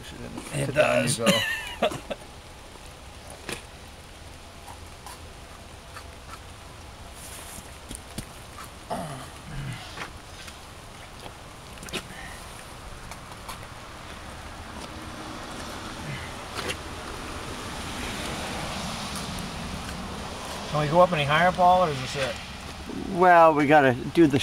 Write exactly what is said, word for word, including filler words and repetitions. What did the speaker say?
push it in. It To down does. you go. Can we go up any higher, Paul, or is this it? Well, we gotta do the